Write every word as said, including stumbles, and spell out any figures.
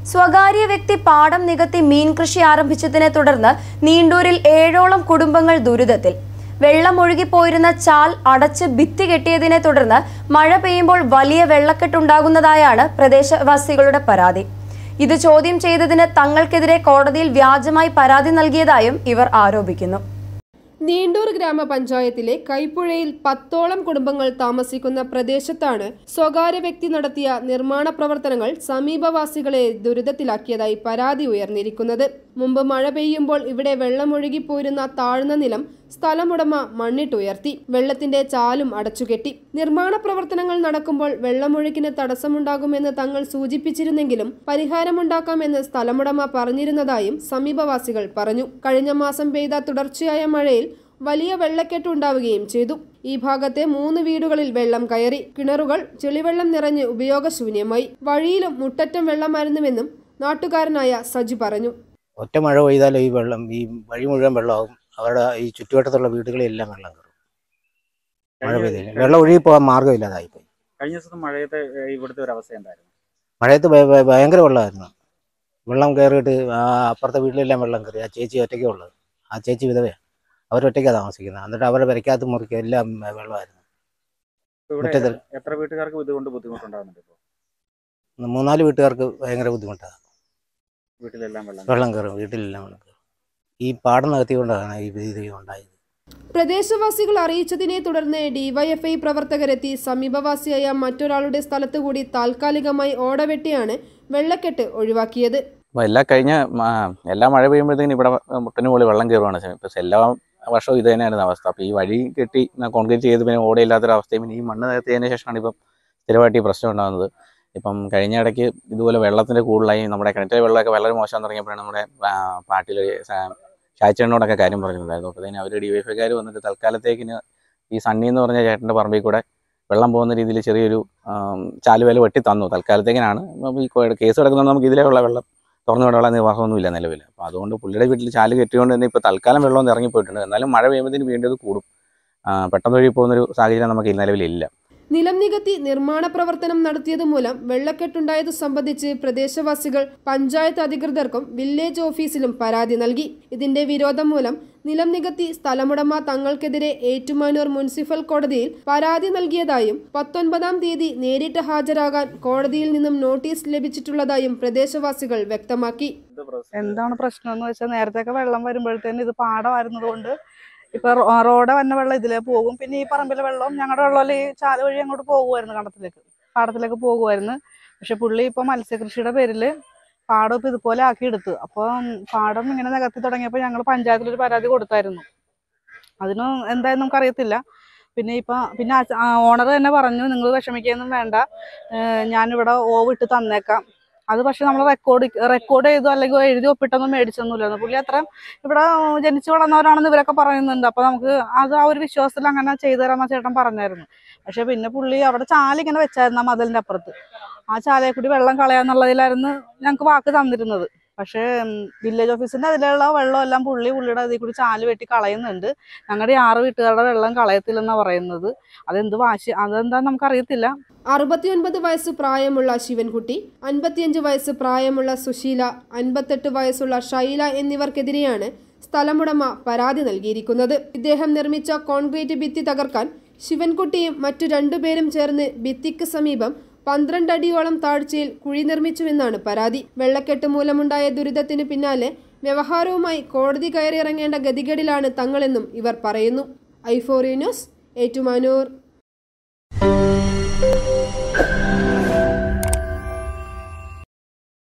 സ്വകാര്യ വ്യക്തി പാടം നികത്തി മീൻ കൃഷി ആരംഭിച്ചതിനെ തുടർന്ന് നീണ്ടൂരിൽ ഏഴോളം കുടുംബങ്ങൾ ദുരിതത്തിൽ. വെള്ളം ഒഴുകിപ്പോയിരുന്ന ചാൽ അടച്ച് ഭിത്തി കെട്ടിയതിനെ തുടർന്ന് മഴ പെയ്യുമ്പോൾ വലിയ വെള്ളക്കെട്ടുണ്ടാകുന്നതായാണ് പ്രദേശവാസികളുടെ പരാതി. ഇത് ചോദ്യം ചെയ്തതിന് തങ്ങൾക്കെതിരെ കോടതിയിൽ വ്യാജമായി പരാതി നൽകിയതായും ഇവർ ആരോപിക്കുന്നു. നീണ്ടൂർ ഗ്രാമപഞ്ചായത്തിലെ കൈപ്പുഴയിൽ പത്തോളം കുടുംബങ്ങൾ താമസിക്കുന്ന പ്രദേശത്താണ് സ്വകാര്യ വ്യക്തി നടത്തിയ നിർമ്മാണ പ്രവർത്തനങ്ങൾ സമീപവാസികളെ ദുരിതത്തിലാക്കിയതായി പരാതി ഉയർന്നിരിക്കുന്നത്. മുമ്പ് മഴ പെയ്യുമ്പോൾ ഇവിടെ വെള്ളമൊഴുകിപ്പോയിരുന്ന താഴ്ന്ന നിലം സ്ഥലമുടമ മണ്ണിട്ടുയർത്തി വെള്ളത്തിന്റെ ചാലും അടച്ചുകെട്ടി. നിർമ്മാണ പ്രവർത്തനങ്ങൾ നടക്കുമ്പോൾ വെള്ളമൊഴുക്കിന് തടസ്സമുണ്ടാകുമെന്ന് തങ്ങൾ സൂചിപ്പിച്ചിരുന്നെങ്കിലും പരിഹാരമുണ്ടാക്കാമെന്ന് സ്ഥലമുടമ പറഞ്ഞിരുന്നതായും സമീപവാസികൾ പറഞ്ഞു. കഴിഞ്ഞ മാസം പെയ്ത തുടർച്ചയായ മഴയിൽ വലിയ വെള്ളക്കെട്ട് ഉണ്ടാവുകയും ചെയ്തു. ഈ ഭാഗത്തെ മൂന്ന് വീടുകളിൽ വെള്ളം കയറി. കിണറുകൾ ചെളിവെള്ളം നിറഞ്ഞ് ഉപയോഗശൂന്യമായി. വഴിയിലും മുട്ടറ്റം വെള്ളമായിരുന്നുവെന്നും നാട്ടുകാരനായ സജി പറഞ്ഞു. ഒറ്റ മഴ പെയ്താൽ ഈ വെള്ളം ഈ വഴി മുഴുവൻ വെള്ളമാകും. അവരുടെ ഈ ചുറ്റുവട്ടത്തുള്ള വീടുകളെല്ലാം വെള്ളം കയറും. മഴ പെയ്തില്ല, വെള്ളം ഒഴുകി പോകാൻ മാർഗ്ഗമില്ലാതായി പോയി. കഴിഞ്ഞ ദിവസം മഴയത്തെ ഇവിടുത്തെ ഒരു അവസ്ഥ എന്തായിരുന്നു? മഴയത്ത് ഭയങ്കര വെള്ളമായിരുന്നു. വെള്ളം കയറിയിട്ട് ആ അപ്പുറത്തെ വീട്ടിലെല്ലാം വെള്ളം കയറി. ആ ചേച്ചി ഒറ്റയ്ക്കേ ഉള്ളത്. ആ ചേച്ചി വിധവയാണ്, അവരൊറ്റയ്ക്കാണ് താമസിക്കുന്നത്. എന്നിട്ട് അവരെ വരയ്ക്കാത്ത മുറിക്കുക എല്ലാം വെള്ളമായിരുന്നു. എത്ര വീട്ടുകാർക്ക് ഇതുകൊണ്ട് ബുദ്ധിമുട്ടുണ്ടാകുന്നുണ്ട്? ഇപ്പോൾ മൂന്നാല് വീട്ടുകാർക്ക് ഭയങ്കര ബുദ്ധിമുട്ടാണ്. വീട്ടിലെല്ലാം വെള്ളം വെള്ളം കയറും വീട്ടിലെല്ലാം വെള്ളം കയറും. ഈ പാടം നികത്തിക്കൊണ്ടാണ് ഈ ഭീതി ഉണ്ടായത്. പ്രദേശവാസികൾ അറിയിച്ചതിനെ തുടർന്ന് ഡിവൈഎഫ്ഐ പ്രവർത്തകരെത്തി സമീപവാസിയായ മറ്റൊരാളുടെ സ്ഥലത്ത് കൂടി താൽക്കാലികമായി ഓടവെട്ടിയാണ് വെള്ളക്കെട്ട് ഒഴിവാക്കിയത്. എല്ലാ കഴിഞ്ഞ എല്ലാ മഴ പെയ്യുമ്പോഴത്തേക്കും ഇവിടെ മുട്ടന് മുകളിൽ വെള്ളം കയറുകയാണ്. ഇപ്പം എല്ലാ വർഷവും ഇത് തന്നെയായിരുന്നു അവസ്ഥ. അപ്പോൾ ഈ വഴി കെട്ടി കോൺക്രീറ്റ് ചെയ്ത് പിന്നെ ഓടയില്ലാത്തൊരവസ്ഥയും പിന്നെ ഈ മണ്ണ് നികത്തിയതിന് ശേഷമാണ് ഇപ്പം സ്ഥിരമായിട്ട് ഈ പ്രശ്നം ഉണ്ടാകുന്നത്. ഇപ്പം കഴിഞ്ഞ ഇടയ്ക്ക് ഇതുപോലെ വെള്ളത്തിൻ്റെ കൂടുതലായി നമ്മുടെ കിണറ്റിലെ വെള്ളമൊക്കെ വളരെ മോശം തുടങ്ങിയപ്പോഴാണ് നമ്മുടെ പാർട്ടിയിൽ ഷാച്ചേട്ടനോടൊക്കെ കാര്യം പറഞ്ഞിട്ടുണ്ടായിരുന്നു. അപ്പോൾ തന്നെ അവർ ഡി വൈ എഫ് ഐക്കാർ വന്നിട്ട് തൽക്കാലത്തേക്കിന് ഈ സണ്ണി എന്ന് പറഞ്ഞ ചേട്ടൻ്റെ പറമ്പിൽ കൂടെ വെള്ളം പോകുന്ന രീതിയിൽ ചെറിയൊരു ചാലുവേല വെട്ടി തന്നു. തൽക്കാലത്തേക്കിനാണ് ഈ കേസ് കിടക്കുന്നത്. നമുക്ക് ഇതിലുള്ള വെള്ളം തുറന്നു വിടാനുള്ള നിർവാഹമൊന്നുമില്ല നിലവിൽ. അപ്പോൾ അതുകൊണ്ട് പുള്ളിയുടെ വീട്ടിൽ ചാല് കെട്ടിക്കൊണ്ട് തന്നെ ഇപ്പോൾ തൽക്കാലം വെള്ളം ഇറങ്ങിപ്പോയിട്ടുണ്ട്. എന്നാലും മഴ പെയ്യുമ്പോഴത്തേന് വീണ്ടും ഇത് കൂടും. പെട്ടെന്ന് ഒഴുകി പോകുന്നൊരു സാഹചര്യം നമുക്ക് ഈ നിലവിലില്ല. നിലം നികത്തി നിർമ്മാണ പ്രവർത്തനം നടത്തിയത് മൂലം വെള്ളക്കെട്ടുണ്ടായത് സംബന്ധിച്ച് പ്രദേശവാസികൾ പഞ്ചായത്ത് അധികൃതർക്കും വില്ലേജ് ഓഫീസിലും പരാതി നൽകി. ഇതിന്റെ വിരോധം മൂലം നിലം നികത്തി സ്ഥലമുടമ തങ്ങൾക്കെതിരെ ഏറ്റുമാനൂർ മുനിസിപ്പൽ കോടതിയിൽ പരാതി നൽകിയതായും പത്തൊൻപതാം തീയതി നേരിട്ട് ഹാജരാകാൻ കോടതിയിൽ നിന്നും നോട്ടീസ് ലഭിച്ചിട്ടുള്ളതായും പ്രദേശവാസികൾ വ്യക്തമാക്കി. എന്താണ് പ്രശ്നം എന്ന് വെച്ചാൽ നേരത്തെയൊക്കെ വെള്ളം വരുമ്പോഴത്തേന് ഇത് പാടമായിരുന്നതുകൊണ്ട് ഇപ്പൊ റോഡ് വന്ന വെള്ളം ഇതിലേ പോകും. പിന്നെ ഈ പറമ്പിലെ വെള്ളം ഞങ്ങളുടെ വെള്ളം ഈ ചാല വഴി അങ്ങോട്ട് പോകുമായിരുന്നു, കണ്ടത്തിലേക്ക് പാടത്തിലേക്ക് പോകുമായിരുന്നു. പക്ഷെ പുള്ളി ഇപ്പൊ മത്സ്യകൃഷിയുടെ പേരില് പാടം ഇപ്പൊ ഇതുപോലെ ആക്കി എടുത്തു. അപ്പോൾ പാടം ഇങ്ങനെ നികത്തി തുടങ്ങിയപ്പോൾ ഞങ്ങൾ പഞ്ചായത്തിലൊരു പരാതി കൊടുത്തായിരുന്നു. അതിനും എന്തായാലും നമുക്കറിയത്തില്ല. പിന്നെ ഇപ്പൊ പിന്നെ ഓണർ തന്നെ പറഞ്ഞു, നിങ്ങൾ വിഷമിക്കൊന്നും വേണ്ട, ഞാനിവിടെ ഓവ് ഇട്ട് തന്നേക്കാം. അത് പക്ഷെ നമ്മൾ റെക്കോർഡ് റെക്കോർഡ് ചെയ്തു അല്ലെങ്കിൽ എഴുതി ഒപ്പിട്ടൊന്നും മേടിച്ചൊന്നുമില്ലായിരുന്നു. പുള്ളി അത്ര ഇവിടെ ജനിച്ചു വളർന്നവരാണെന്ന് ഇവരൊക്കെ പറയുന്നുണ്ട്. അപ്പോൾ നമുക്ക് അത് ആ ഒരു വിശ്വാസത്തിൽ അങ്ങനെ ചെയ്തു തരാമെന്ന് ചേട്ടൻ പറഞ്ഞായിരുന്നു. പക്ഷെ പിന്നെ പുള്ളി അവിടെ ചാലിങ്ങനെ വെച്ചായിരുന്നു ആ മതിലിൻ്റെ അപ്പുറത്ത്. ആ ചാലയെ കൂടി വെള്ളം കളയാന്നുള്ളതിലായിരുന്നു ഞങ്ങൾക്ക് വാക്ക് തന്നിരുന്നത്. പക്ഷേ വില്ലേജ് ഓഫീസിൻ്റെ അതിലുള്ള വെള്ളം എല്ലാം പുള്ളി പുള്ളിയുടെ അതിൽ കൂടി ചാല് വെട്ടി കളയുന്നുണ്ട്. ഞങ്ങളുടെ ആറ് വീട്ടുകാരുടെ വെള്ളം കളയത്തില്ലെന്നാണ് പറയുന്നത്. അതെന്ത് വാശി, അതെന്താന്ന് നമുക്കറിയത്തില്ല. അറുപത്തിയൊൻപത് വയസ്സ് പ്രായമുള്ള ശിവൻകുട്ടി, അൻപത്തിയഞ്ച് വയസ്സ് പ്രായമുള്ള സുശീല, അൻപത്തെട്ട് വയസ്സുള്ള ഷൈല എന്നിവർക്കെതിരെയാണ് സ്ഥലമുടമ പരാതി നൽകിയിരിക്കുന്നത്. ഇദ്ദേഹം നിർമ്മിച്ച കോൺക്രീറ്റ് ഭിത്തി തകർക്കാൻ ശിവൻകുട്ടിയും മറ്റു രണ്ടുപേരും ചേർന്ന് ഭിത്തിക്ക് സമീപം പന്ത്രണ്ട് അടിയോളം താഴ്ചയിൽ കുഴി നിർമ്മിച്ചുവെന്നാണ് പരാതി. വെള്ളക്കെട്ട് മൂലമുണ്ടായ ദുരിതത്തിന് പിന്നാലെ വ്യവഹാരവുമായി കോടതി കയറിയിറങ്ങേണ്ട ഗതികേടിലാണ് തങ്ങളെന്നും ഇവർ പറയുന്നു. I four news, Ettumanoor.